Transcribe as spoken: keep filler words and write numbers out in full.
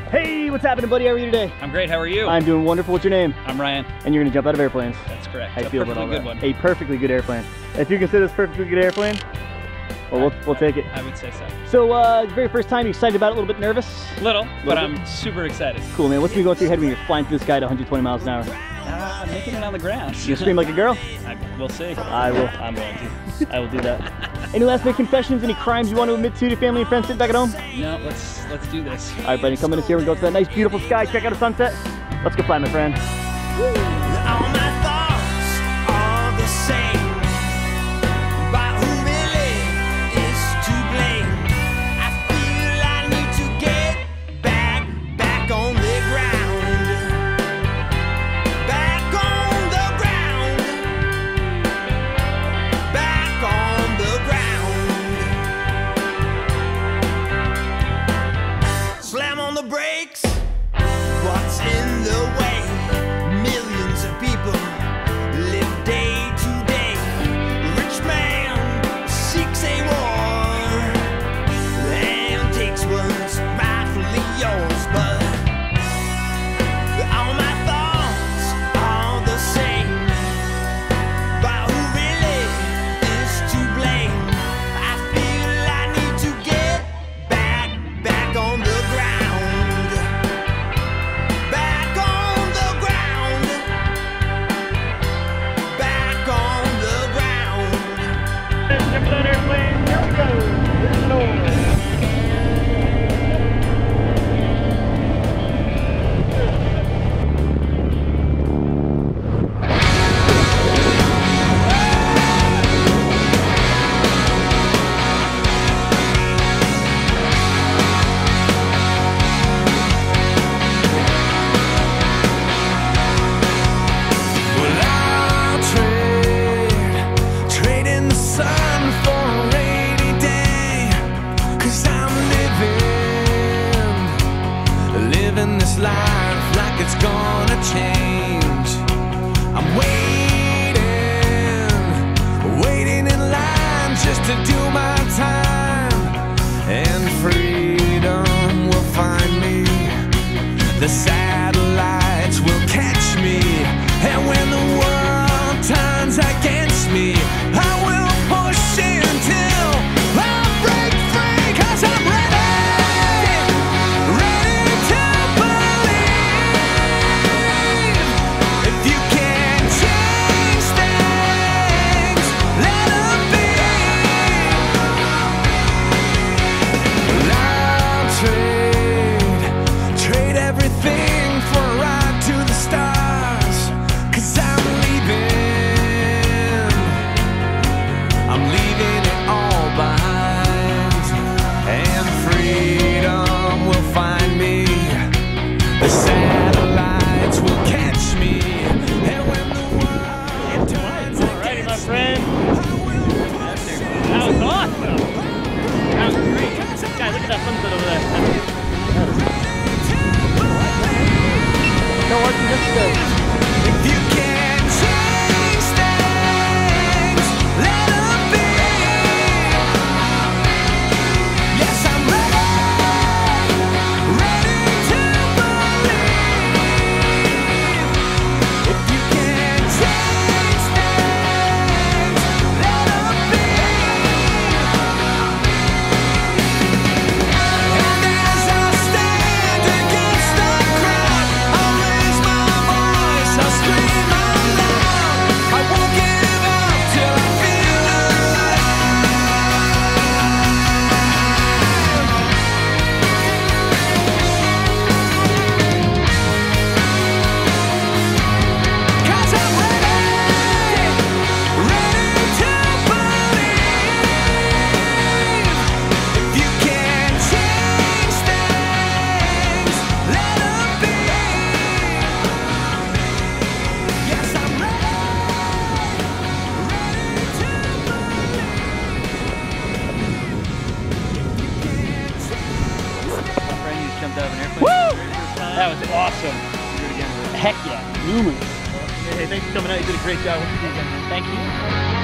Hey, what's happening, buddy? How are you today? I'm great. How are you? I'm doing wonderful. What's your name? I'm Ryan. And you're gonna jump out of airplanes. That's correct. How you a feel perfectly about all good that? one. A perfectly good airplane. If you consider this a perfectly good airplane, well, we'll, we'll take it. I would say so. So, uh, very first time, you excited about it? A little bit nervous? Little, Little but bit? I'm super excited. Cool, man. What's been going through your head when you're flying through the sky at one hundred twenty miles an hour? Uh, I'm making it on the ground. You scream like a girl? I, we'll see. I will. I'm going to. I will do that. Any last minute confessions? Any crimes you want to admit to to your family and friends sitting back at home? No, let's let's do this. All right, buddy. Come in here and go to that nice, beautiful sky. Check out the sunset. Let's go fly, my friend. Woo. All my thoughts are the same, but who really is to blame? I feel I need to get back, back on the ground, back on the ground, back on the ground. Slam on the brakes. What's in the way? Millions of people live day to day. Rich man seeks a war and takes what's rightfully yours, but all my thoughts are the same. But who really is to blame? I feel I need to get back, back on the ground. Back on the ground. Back on the ground. Jump on airplane. Here we go. Here's the door. Well, I'll trade, trade in the sun for a rainy day. 'Cause I'm living, living this life like it's gonna change. I'm waiting, waiting in line just to do my time. And freedom will find me. The satellites will catch me. And when the world turns against me, I will push until I break free. 'Cause I'm ready, ready to believe. If you can change things, let them be. I'll trade, trade everything for a ride to the stars. 'Cause I'm leaving, I'm leaving it all behind. And freedom will find me. The satellites will catch me. And when the world turns Alrighty, my against me, friend. I will push That was awesome. That was great. Guys, look at that sunset over there. No, Archie, this is good. If you can change things, let them be. Yes, I'm ready, ready to believe. If you can change things, let them be. And as I stand against the crowd, I'll raise my voice, I'll scream out loud. I won't give up till I feel alive. Cause I'm ready, ready to believe. If you can change things, let them be. Yes, I'm ready, ready to My friend, you just jumped out of an airplane. Woo! That That was awesome. Heck yeah. Numerous. Hey, thanks for coming out. You did a great job. Hope you do again, man. Thank you.